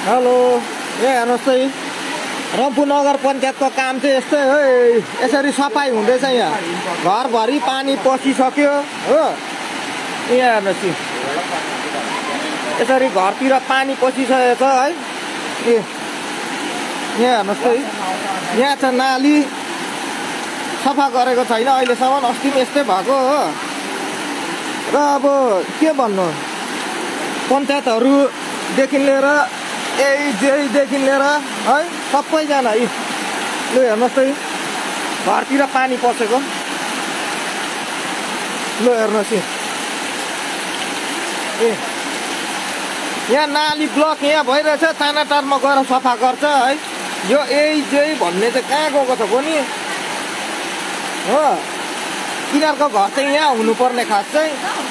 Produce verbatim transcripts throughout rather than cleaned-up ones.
Hello ए हेर्नुहोस् है रम्फू नगर पञ्चायतको काम चाहिँ यस्तै हो यसरी सफाइ हुँदैछ यहाँ घरभरि पानी पसिसक्यो हो यहाँ हेर्नुहोस् यसरी घरतिर पानी पसिसकेको छ है ए यहाँ हेर्नुहोस् है यहाँ छ नाली सफा गरेको छैन अहिलेसम्म अस्ति पनि यस्तै भएको हो र अब के भन्नु पञ्चायतहरूदेखि लिएर एजेदेखि लिएर है सबैजना यी लु हेर्नुहोस् है घरतिर पानी पसेको लु हेर्नुहोस् ए यहाँ नाली ब्लक यहाँ भइरहेछ तानाटारमा गएर सफा गर्छ है यो एजे भन्ने चाहिँ कहाँ गएको छ कोनी हो तिनीहरूको घर चाहिँ यहाँ हुनुपर्ने खास चाहिँ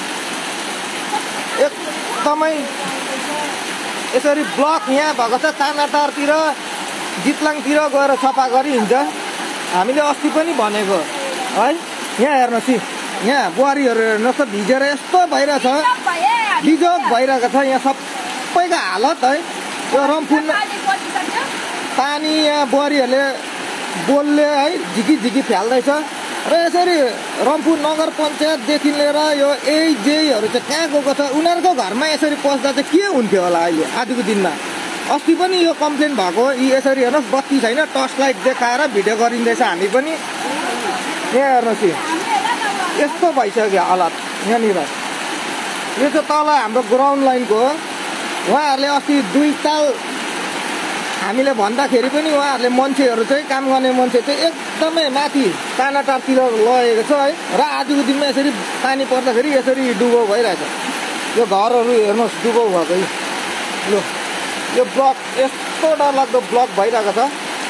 एकदमै यसरी ब्लक यहाँ भएको छ तानाटारतिर जितलाङतिर गएर सफा गरिहिन्छ हामीले अस्ति पनि भनेको है यहाँ हेर्नुहोस् यहाँ बुहारीहरू हेर्नुहोस् त भिजेर यस्तो भइरहेछ बिजोग भइरहेको छ यहाँ सबैको हालत है यो रम्फू पानी यहाँ बुहारीहरूले बोलले है झिकी झिकी फ्याल्दैछ र यसरी रम्फू नगर पञ्चायतदेखि लिएर यो एजेहरू चाहिँ कहाँ गएको छ उनीहरूको घरमा यसरी पस्दा चाहिँ के हुन्थ्यो होला अहिले आजको दिनमा अस्ति पनि यो कम्प्लेन भएको यी यसरी हेर्नुहोस् बत्ती छैन टर्च लाइट देखाएर भिडियो गरिँदैछ हामी पनि यहाँ हेर्नुहोस् यस्तो भइसक्यो हालत यहाँनिर यो चाहिँ तल हाम्रो ग्राउन्ड लाइनको हो उहाँहरूले अस्ति दुई ताल हामीले भन्दाखेरि पनि उहाँहरूले मान्छेहरू चाहिँ काम गर्ने मान्छे चाहिँ एकदमै माथि तानाटारतिर लगेको छ है र आजको दिनमा यसरी पानी पर्दाखेरि यसरी डुबो भइरहेछ यो घरहरू हेर्नुहोस् डुबो भएको यो यो ब्लक यस्तो डरलाग्दो ब्लक भइरहेको छ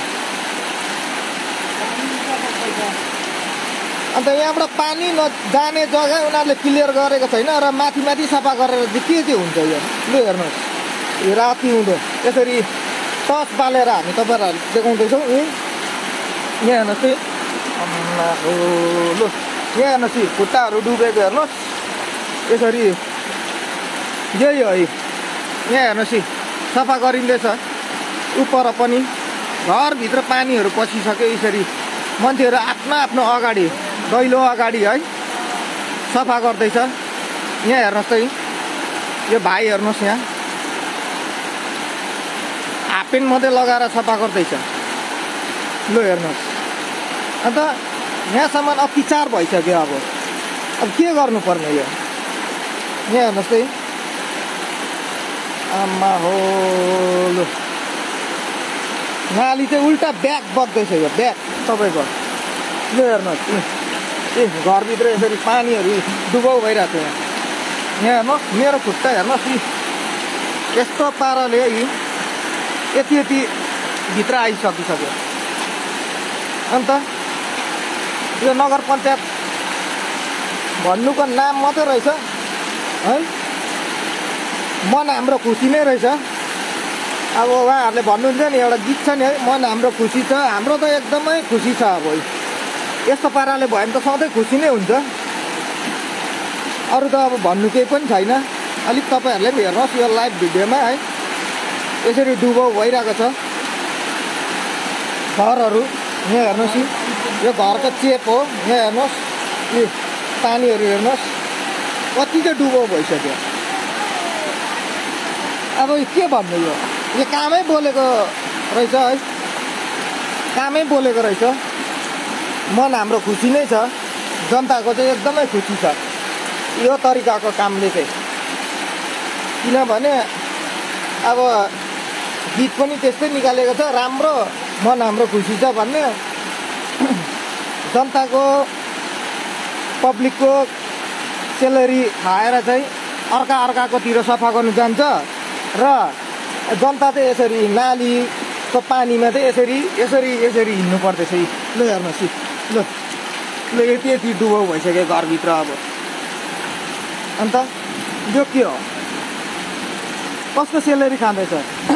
अन्त यहाँबाट पानी नजाने जग्गा उनीहरूले क्लियर गरेको छैन र माथि माथि सफा गरेर चाहिँ के चाहिँ हुन्छ यो लु हेर्नुहोस् यो राति हुँदो यसरी टस बालेर हामी तपाईँहरूलाई देखाउँदैछौँ यहाँ हेर्नुहोस् लु यहाँ हेर्नुहोस् खुट्टाहरू डुबेको हेर्नुहोस् यसरी यही हो यहाँ हेर्नुहोस् सफा गरिँदैछ उपर पनि घरभित्र पानीहरू पसिसक्यो यसरी मान्छेहरू आफ्नो आफ्नो अगाडि दैलो अगाडि है सफा गर्दैछ यहाँ हेर्नुहोस् है यो भाइ हेर्नुहोस् यहाँ हाफपेन्ट मात्रै लगाएर सफा गर्दैछ लु हेर्नुहोस् अन्त यहाँसम्म अत्याचार भइसक्यो अब अब के गर्नुपर्ने यो यहाँ हेर्नुहोस् है आमा हो लु नाली चाहिँ उल्टा ब्याग बग्दैछ यो ब्याग तपाईँको लु हेर्नुहोस् ए घरभित्र यसरी पानीहरू डुबाउ भइरहेको छ यहाँ हेर्नुहोस् मेरो खुट्टा हेर्नुहोस् यस्तो पाराले यति यति भित्र आइसकिसक्यो अन्त यो नगर पञ्चायत भन्नुको नाम मात्रै रहेछ है मन हाम्रो खुसी नै रहेछ अब उहाँहरूले भन्नुहुन्छ नि एउटा गीत छ नि है मन हाम्रो खुसी छ हाम्रो त एकदमै खुसी छ अब यस्तो पाराले भयो भने त सधैँ खुसी नै हुन्छ अरू त अब भन्नु केही पनि छैन अलिक तपाईँहरूले पनि हेर्नुहोस् यो लाइभ भिडियोमा है यसरी डुबाउ भइरहेको छ घरहरू यहाँ हेर्नुहोस् यो घरको चेप हो यहाँ हेर्नुहोस् यो पानीहरू हेर्नुहोस् कति चाहिँ डुबाउ भइसक्यो अब के भन्नु यो यो कामै बोलेको रहेछ है कामै बोलेको रहेछ मन हाम्रो खुसी नै छ जनताको चाहिँ एकदमै खुसी छ यो तरिकाको कामले चाहिँ किनभने अब गीत पनि त्यस्तै निकालेको छ राम्रो मन हाम्रो खुसी छ भन्ने जनताको पब्लिकको सेलेरी खाएर चाहिँ अर्का अर्काकोतिर सफा गर्नु जान्छ र जनता चाहिँ यसरी नालीको पानीमा चाहिँ यसरी यसरी यसरी हिँड्नु पर्दैछ लु हेर्नुहोस् लु लु यति यति डुबाउ भइसक्यो घरभित्र अब अन्त यो के हो कसको सेलेरी खाँदैछ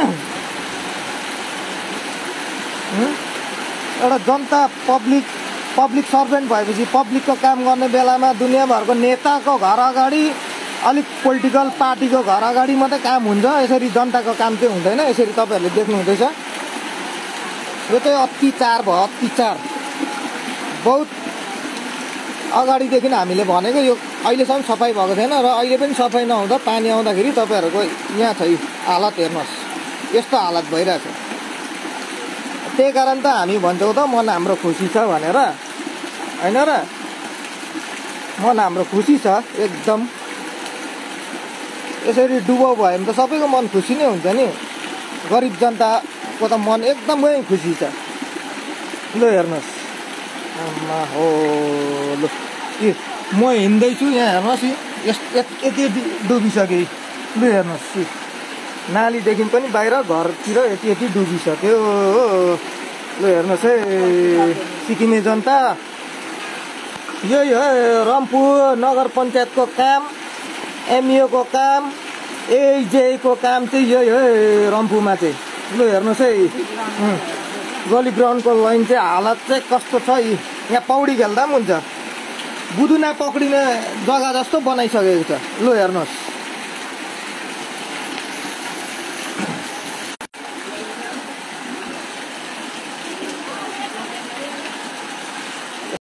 एउटा जनता पब्लिक पब्लिक सर्भेन्ट भएपछि पब्लिकको काम गर्ने बेलामा दुनियाँभरको नेताको घर अगाडि अलिक पोलिटिकल पार्टीको घर अगाडि मात्रै काम हुन्छ, यसरी जनताको काम चाहिँ हुँदैन। यसरी तपाईँहरूले देख्नुहुँदैछ, यो चाहिँ अत्याचार भयो, अत्याचार। बहुत अगाडिदेखि हामीले भनेको यो अहिलेसम्म सफाइ भएको थिएन र अहिले पनि सफाइ नहुँदा पानी आउँदाखेरि तपाईँहरूको यहाँ छ यो हालत हेर्नुहोस्, यस्तो हालत भइरहेछ। त्यही कारण त हामी भन्छौँ त मन हाम्रो खुसी छ भनेर, होइन र? मन हाम्रो खुसी छ एकदम। यसरी डुबो भयो भने त सबैको मन खुसी नै हुन्छ नि। गरिब जनताको त मन एकदमै खुसी छ। ल हेर्नुहोस्, आमा हो, ल ए म हिँड्दैछु यहाँ हेर्नुहोस्, यति यति डुबिसक्यो। ल हेर्नुहोस्, नालीदेखि पनि बाहिर घरतिर यति यति डुबिसक्यो। ल हेर्नुहोस् है सिक्किमे जनता, यही हो रम्फू नगर पञ्चायतको काम, एमइओको काम, एजेको काम चाहिँ यही हो रम्फूमा चाहिँ। ल हेर्नुहोस् है गली ग्राउन्डको लाइन चाहिँ हालत चाहिँ कस्तो छ। यहाँ पौडी खेल्दा पनि हुन्छ, बुदुना पक्रिने जग्गा जस्तो बनाइसकेको छ। ल हेर्नुहोस्।